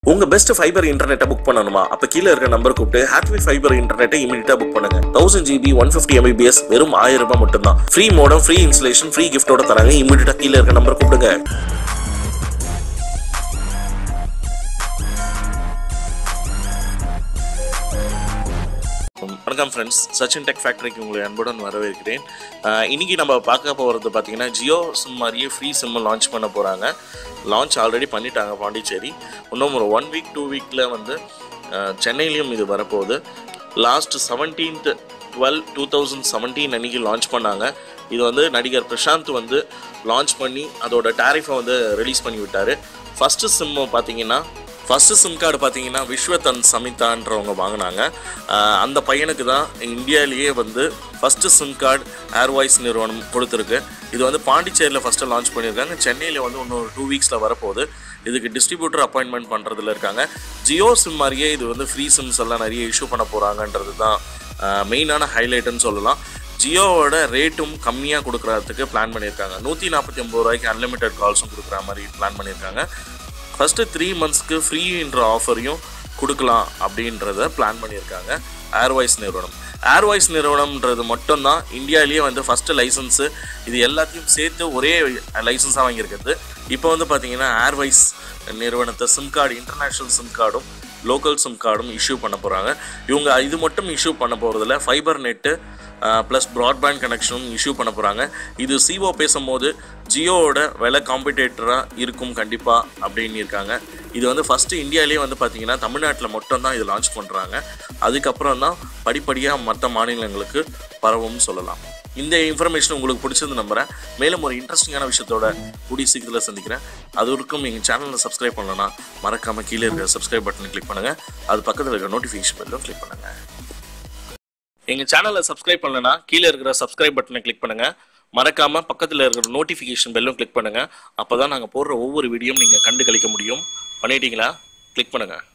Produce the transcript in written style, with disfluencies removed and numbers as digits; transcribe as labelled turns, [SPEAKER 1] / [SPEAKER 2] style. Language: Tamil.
[SPEAKER 1] உங்க பெஸ்ட் ஃபைபர் இன்டர்நெட்டை புக் பண்ணணுமா? அப்ப கீழ இருக்க நம்பர் கூப்பிட்டு ஹாத்வே ஃபைபர் இன்டர்நெட்டை இமிடியேட்டா புக் பண்ணுங்க. 1000 GB 150 Mbps வெறும் 1000 ரூபாய் மட்டும் தான். Free modem, free installation, free கிஃப்டோட தராங்க. இமிடியேட்டா கீழ இருக்க நம்பர் கூப்பிடுங்க. வணக்கம் ஃப்ரெண்ட்ஸ், சச்சின் டெக் ஃபேக்டரிக்கு உங்களை அன்புடன் வரவேற்கிறேன். இன்னைக்கு நம்ம பார்க்க போகிறது பார்த்தீங்கன்னா ஜியோ சிம் மாதிரியே ஃப்ரீ சிம் லான்ச் பண்ண போகிறாங்க. லான்ச் ஆல்ரெடி பண்ணிட்டாங்க பாண்டிச்சேரி. இன்னும் ஒரு 1 வீக் 2 வீக்கில் வந்து சென்னையிலையும் இது வரப்போகுது. லாஸ்ட் 17th 12/2017 அன்றைக்கி லான்ச் பண்ணாங்க. இது வந்து நடிகர் பிரசாந்த் வந்து லான்ச் பண்ணி அதோட டேரிஃபை வந்து ரிலீஸ் பண்ணி விட்டார். ஃபஸ்ட்டு சிம்மு பார்த்தீங்கன்னா ஃபஸ்ட்டு சிம் கார்டு பார்த்தீங்கன்னா விஸ்வதன் சமிதான்றவங்க வாங்கினாங்க. அந்த பையனுக்கு தான் இந்தியாவிலேயே வந்து ஃபஸ்ட்டு சிம் கார்டு ஏர்வாய்ஸ் நிறுவனம் கொடுத்துருக்கு. இது வந்து பாண்டிச்சேரியில் ஃபஸ்ட்டு லான்ச் பண்ணியிருக்காங்க. சென்னையில் வந்து இன்னொரு 2 வீக்ஸில் வரப்போகுது. இதுக்கு டிஸ்ட்ரிபியூட்டர் அப்பாயின்மெண்ட் பண்ணுறதுல இருக்காங்க. ஜியோ சிம் மாதிரியே இது வந்து ஃப்ரீ சிம்ஸ் எல்லாம் நிறைய இஷ்யூ பண்ண போகிறாங்கன்றது தான் மெயினான ஹைலைட்டுன்னு சொல்லலாம். ஜியோவோட ரேட்டும் கம்மியாக கொடுக்குறதுக்கு பிளான் பண்ணியிருக்காங்க. 149 ரூபாய்க்கு அன்லிமிட்டட் கால்ஸும் கொடுக்குற மாதிரி பிளான் பண்ணியிருக்காங்க. ஃபஸ்ட்டு 3 மந்த்ஸ்க்கு ஃப்ரீன்ற ஆஃபரையும் கொடுக்கலாம் அப்படின்றத பிளான் பண்ணியிருக்காங்க ஏர்வாய்ஸ் நிறுவனம். ஏர்வாய்ஸ் நிறுவனம்ன்றது மட்டும்தான் இந்தியாவிலேயே வந்து ஃபஸ்ட்டு லைசன்ஸு. இது எல்லாத்தையும் சேர்த்து ஒரே லைசன்ஸாக வாங்கியிருக்கிறது. இப்போ வந்து பார்த்திங்கன்னா ஏர்வாய்ஸ் நிறுவனத்தை சிம் கார்டு, இன்டர்நேஷ்னல் சிம் கார்டும் லோக்கல் சிம் கார்டும் இஷ்யூ பண்ண போகிறாங்க. இவங்க இது மட்டும் இஷ்யூ பண்ண போகிறதில்ல, ஃபைபர் நெட்டு ப்ளஸ் ப்ராட்பேண்ட் கனெக்ஷனும் இஷ்யூ பண்ண போகிறாங்க. இது சிஓ பேசும்போது ஜியோவோட விலை காம்படிட்டராக இருக்கும் கண்டிப்பாக அப்படின்னு இருக்காங்க. இது வந்து ஃபஸ்ட்டு இந்தியாவிலே வந்து பார்த்திங்கன்னா தமிழ்நாட்டில் மட்டும்தான் இது லான்ச் பண்ணுறாங்க. அதுக்கப்புறம் தான் படிப்படியாக மற்ற மாநிலங்களுக்கு பரவும் சொல்லலாம். இந்த இன்ஃபர்மேஷன் உங்களுக்கு பிடிச்சது நம்புகிறேன். மேலும் ஒரு இன்ட்ரெஸ்டிங்கான விஷயத்தோட கூடிய சீக்கிரத்தில் சந்திக்கிறேன். அது வரைக்கும் எங்கள் சேனலை சப்ஸ்கிரைப் பண்ணலன்னா மறக்காமல் கீழே இருக்கிற சப்ஸ்கிரைப் பட்டனை கிளிக் பண்ணுங்கள். அது பக்கத்தில் இருக்கிற நோட்டிஃபிகேஷன் பெல்லும் கிளிக் பண்ணுங்கள். எங்கள் சேனலை சப்ஸ்கிரைப் பண்ணலன்னா கீழே இருக்கிற சப்ஸ்கிரைப் பட்டனை கிளிக் பண்ணுங்கள். மறக்காமல் பக்கத்தில் இருக்கிற நோட்டிஃபிகேஷன் பெல்லும் கிளிக் பண்ணுங்கள். அப்போ தான் நாங்கள் போடுற ஒவ்வொரு வீடியோவும் நீங்கள் கண்டு கழிக்க முடியும். பண்ணிட்டீங்களா? கிளிக் பண்ணுங்கள்.